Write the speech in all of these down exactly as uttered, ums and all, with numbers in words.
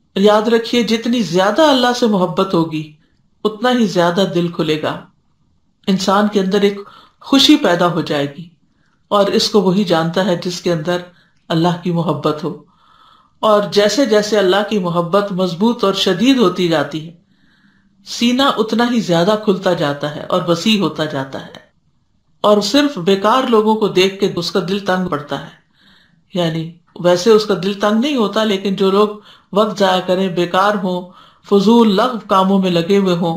یاد رکھیے جتنی زیادہ اللہ سے محبت ہوگی اتنا ہی زیادہ دل کھلے گا، انسان کے اندر ایک خوشی پیدا ہو جائے گی، اور اس کو وہی جانتا ہے جس کے اندر اللہ کی محبت ہو. اور جیسے جیسے اللہ کی محبت مضبوط اور شدید ہوتی جاتی ہے سینہ اتنا ہی زیادہ کھلتا جاتا ہے اور وسیع ہوتا جاتا ہے، اور صرف بیکار لوگوں کو دیکھ کے اس کا دل تنگ پڑتا ہے. یعنی ویسے اس کا دل تنگ نہیں ہوتا، لیکن جو لوگ وقت ضائع کریں، بیکار ہوں، فضول لغو کاموں میں لگے ہوئے ہوں.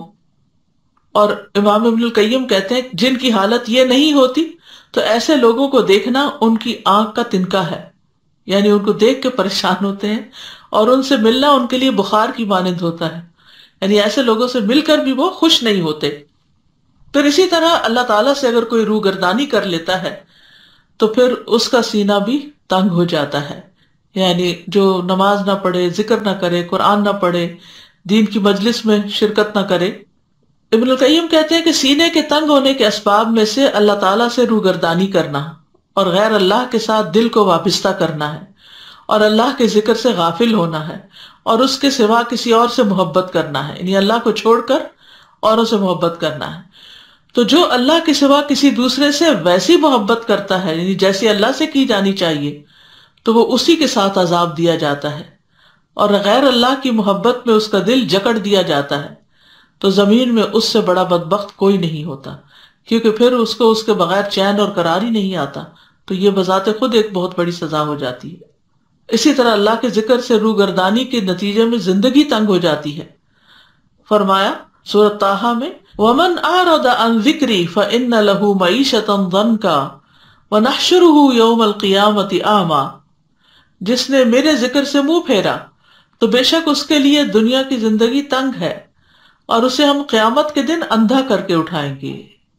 اور امام ابن القیم کہتے ہیں جن کی حالت یہ نہیں ہوتی تو ایسے لوگوں کو دیکھنا ان کی آنکھ کا تنکا ہے، یعنی ان کو دیکھ کے پریشان ہوتے ہیں، اور ان سے ملنا ان کے لیے بخار کی مانند ہوتا ہے، یعنی ایسے لوگوں سے مل کر بھی وہ خوش نہیں ہوتے. پھر اسی طرح اللہ تعالیٰ سے اگر کوئی روگردانی کر لیتا ہے تو پھر اس کا سینہ بھی تنگ ہو جاتا ہے. یعنی جو نماز نہ پڑھے، ذکر نہ کرے، قرآن نہ پڑھے، دین کی مجلس میں شرکت نہ کرے. ابن القیم کہتے ہیں کہ سینے کے تنگ ہونے کے اسباب میں سے اللہ تعالیٰ سے روگردانی کرنا اور غیر اللہ کے ساتھ دل کو وابستہ کرنا ہے، اور اللہ کے ذکر سے غافل ہونا ہے، اور اس کے سوا کسی اور سے محبت کرنا ہے، یعنی اللہ کو چھوڑ کر اوروں سے محبت کرنا ہے. تو جو اللہ کے سوا کسی دوسرے سے ویسی محبت کرتا ہے یعنی جیسی اللہ سے کی جانی چاہیے تو وہ اسی کے ساتھ عذاب دیا جاتا ہے، اور غیر اللہ کی محبت میں اس کا دل جکڑ دیا جاتا ہے. تو زمین میں اس سے بڑا بدبخت کوئی نہیں ہوتا، کیونکہ پھر اس کو اس کے بغیر چین اور قرار ہی نہیں آتا. تو یہ بذات خود ایک بہت بڑی سزا ہو جاتی ہے. اسی طرح اللہ کے ذکر سے روگردانی کے نتیجے میں زندگی تنگ ہو جاتی ہے. فرمایا سورۃ طٰہٰ میں وَمَنْ أَعْرَضَ عَنْ ذِكْرِي فَإِنَّ لَهُ مَعِيشَةً ضَنْكًا وَنَحْشُرُهُ يَوْمَ الْقِيَامَةِ أَعْمَىٰ، جس نے میرے ذکر سے منہ پھیرا تو بے شک اس کے لیے دنیا کی زندگی تنگ ہے، اور اسے ہم قیامت کے دن اندھا کر کے اٹھائیں گے.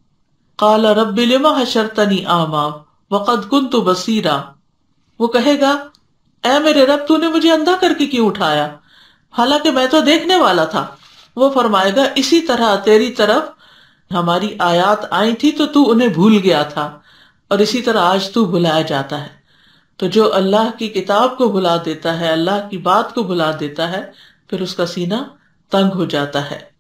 قال رب لم حشرتنی اعمیٰ وقد كنت بصیرا، وہ کہے گا اے میرے رب تو نے مجھے اندھا کر کے کیوں اٹھایا حالانکہ میں تو دیکھنے والا تھا. وہ فرمائے گا اسی طرح تیری طرف ہماری آیات آئی تھی تو تو انہیں بھول گیا تھا، اور اسی طرح آج تو بھلایا جاتا ہے. تو جو اللہ کی کتاب کو بھلا دیتا ہے، اللہ کی بات کو بھلا دیتا ہے، پھر اس کا سینہ تنگ ہو جاتا ہے.